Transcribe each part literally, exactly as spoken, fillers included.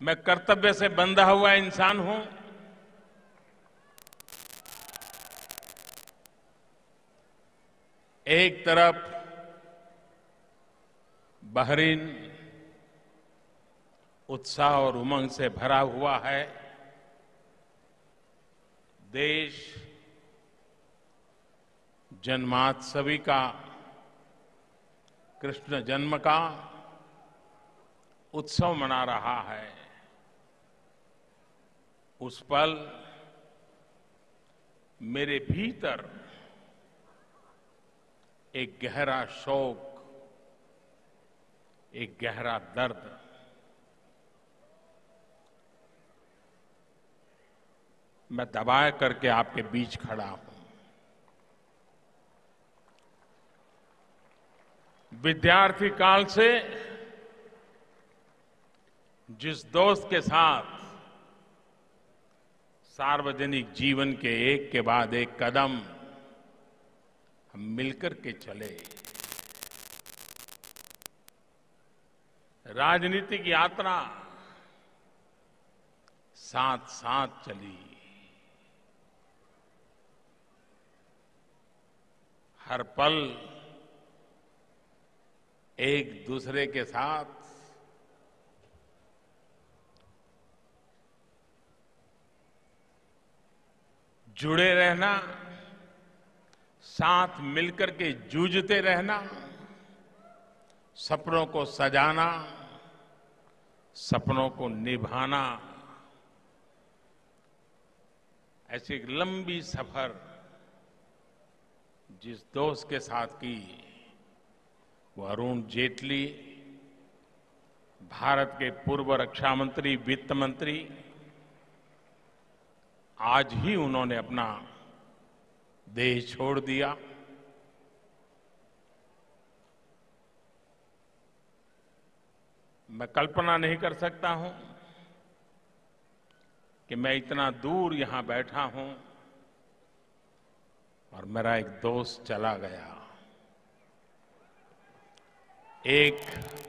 मैं कर्तव्य से बंधा हुआ इंसान हूं। एक तरफ बहरीन उत्साह और उमंग से भरा हुआ है। देश जन्माष्टमी का, कृष्ण जन्म का उत्सव मना रहा है। उस पल मेरे भीतर एक गहरा शोक, एक गहरा दर्द, मैं दबाए करके आपके बीच खड़ा हूं। विद्यार्थी काल से जिस दोस्त के साथ सार्वजनिक जीवन के एक के बाद एक कदम हम मिलकर के चले, राजनीतिक यात्रा साथ साथ चली, हर पल एक दूसरे के साथ जुड़े रहना, साथ मिलकर के जूझते रहना, सपनों को सजाना, सपनों को निभाना, ऐसी एक लंबी सफर जिस दोस्त के साथ की वो अरुण जेटली, भारत के पूर्व रक्षा मंत्री, वित्त मंत्री, आज ही उन्होंने अपना देश छोड़ दिया। मैं कल्पना नहीं कर सकता हूं कि मैं इतना दूर यहां बैठा हूं और मेरा एक दोस्त चला गया। एक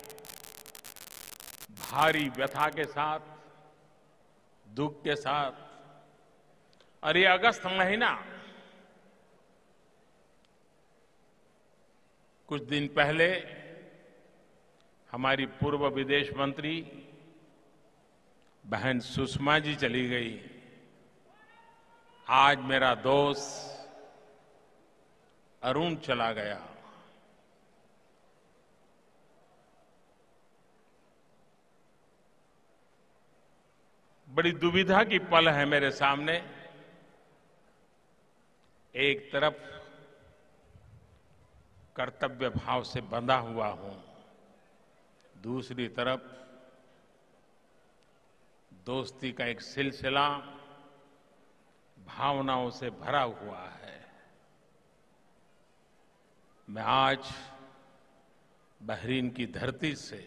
भारी व्यथा के साथ, दुख के साथ। और ये अगस्त महीना, कुछ दिन पहले हमारी पूर्व विदेश मंत्री बहन सुषमा जी चली गई। आज मेरा दोस्त अरुण चला गया। बड़ी दुविधा की पल है मेरे सामने। एक तरफ कर्तव्य भाव से बंधा हुआ हूं, दूसरी तरफ दोस्ती का एक सिलसिला भावनाओं से भरा हुआ है। मैं आज बहरीन की धरती से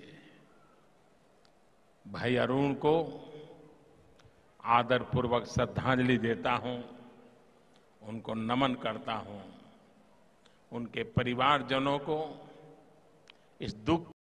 भाई अरुण को आदरपूर्वक श्रद्धांजलि देता हूं, उनको नमन करता हूं। उनके परिवारजनों को इस दुख